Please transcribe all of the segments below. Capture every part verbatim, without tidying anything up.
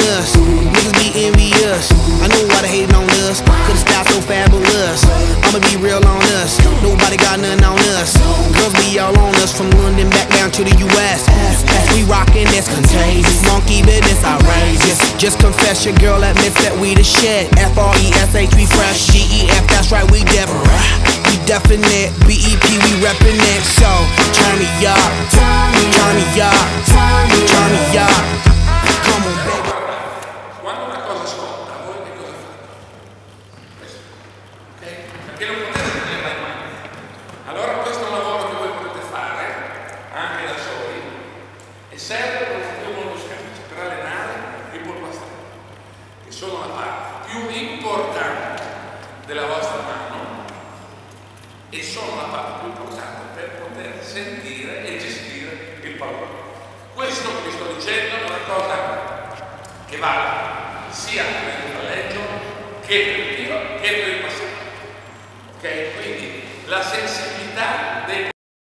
us. Niggas be envious. I know why they hating on us. Cause the style so fabulous. I'ma be real on us. Nobody got nothing on us. Girls be all on us from London back down to the U S We rockin' this contagious. Monkey business outrageous. Just confess your girl admits that we the shit. F R E S H we fresh. G E F that's right we different. We definite. B E P we reppin' it. So turn me up. Turn me up. Turn me up. Come on baby. Quando una cosa scotta, voi che cosa fate? Questo. Ok? Perché non potete tenerla in mano. Allora questo è un lavoro che voi potete fare anche da soli e serve per uno scambio per allenare i polpastrelli, che sono la parte più importante della vostra mano e sono la parte più importante per poter sentire e gestire il pallone. Questo che vi sto dicendo è una cosa che vale sia per il palleggio che per il tiro che per il passaggio. Ok? Quindi la sensibilità dei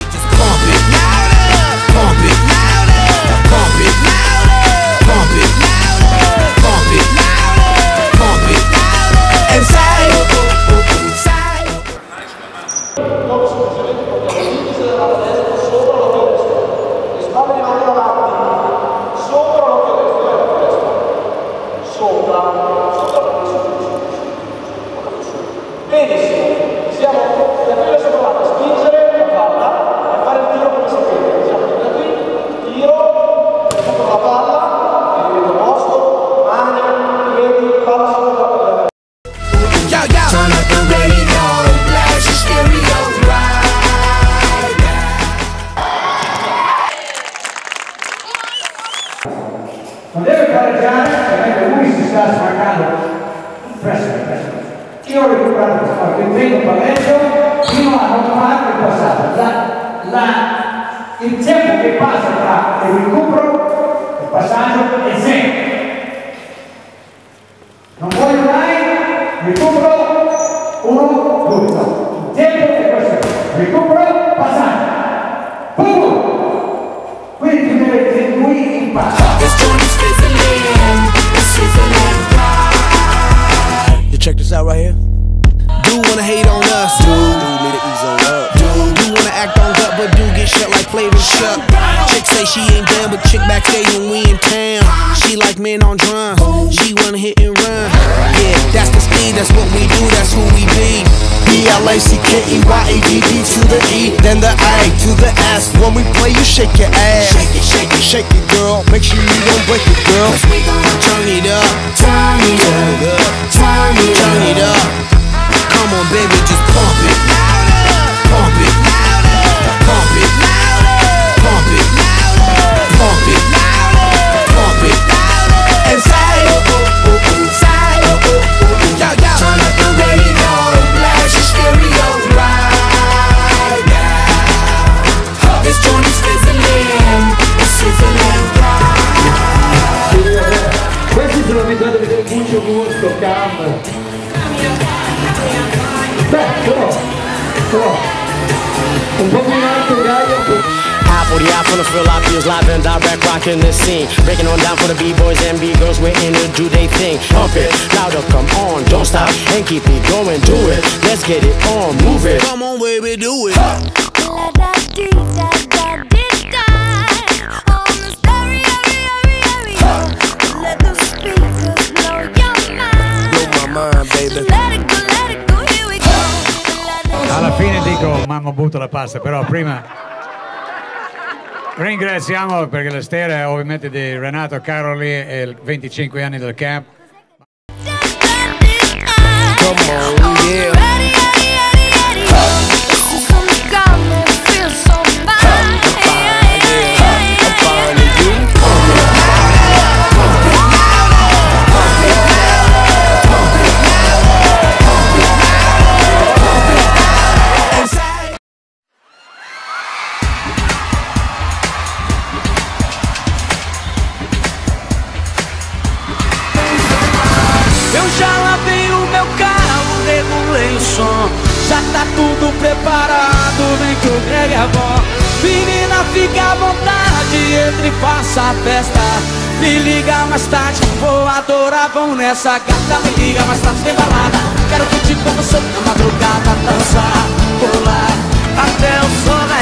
benissimo, siamo da qui adesso provate a spingere la palla e fare il tiro come sapete. Siamo da qui, tiro, sopra la palla, e vedo posto, mani, piedi, palla sopra la palla. Turn up the radio, blast your stereo right now. Non deve pareggiare perché lui si sta smaccando. Presto, presto. Io ho recuperato questo impegno palleggio fino a non fare il passato. La, la, il tempo che passa tra il recupero e il passaggio è zero. Non voglio mai recupero uno, due, no. Il tempo è questo. Recupero, passaggio. Boom! Quindi tu devi lui impara. Check this out right here. Do wanna hate on us, dude. Dude need to ease on up. Dude, do wanna act on gut, but do get shut like Flavor Shut. Chick say she ain't down, but chick backstage when we in town. She like men on drum. She wanna hit and run. Yeah, that's the speed. That's what we do. That's who we be. B L A C K E Y A D D to the E, then the A to the S. When we play, you shake your ass. Shake it, shake it, shake it, girl. Make sure you don't break it, girl. Turn it up. Turn it up, turn it Turn it up. Come on, baby, just pump it. Pump it. Pump it. Pump it. Pump it. Pump it. And say, say, yo, yo. Turn up the radio, blast your stereo right now. This joint is sizzling, it's sizzling right. Questi sono abituati a vedere il Guccio Gusto, Cam. Beh, però, però, un po' più in alto, Gaio. High forty-five from the Philadelphia's live and direct, rocking the scene. Breaking on down for the B-boys and B-girls, we're in to do they thing. Pump it, louder, come on, don't stop, and keep it going, do it. Let's get it on, move it. Come on, baby, do it. Alla fine dico mamma butto la pasta, però prima ringraziamo perché la stella è ovviamente di Renato Caroli e il venticinque anni del camp. Come on, yeah. Eu já lavei o meu carro, regulei o som. Já tá tudo preparado, vem que o Greg é bom. Menina, fica à vontade, entre e faça a festa. Me liga mais tarde, vou adorar, vamos nessa gata. Me liga mais tarde, tem balada. Quero curtir com você na madrugada, dançar, pular até o sol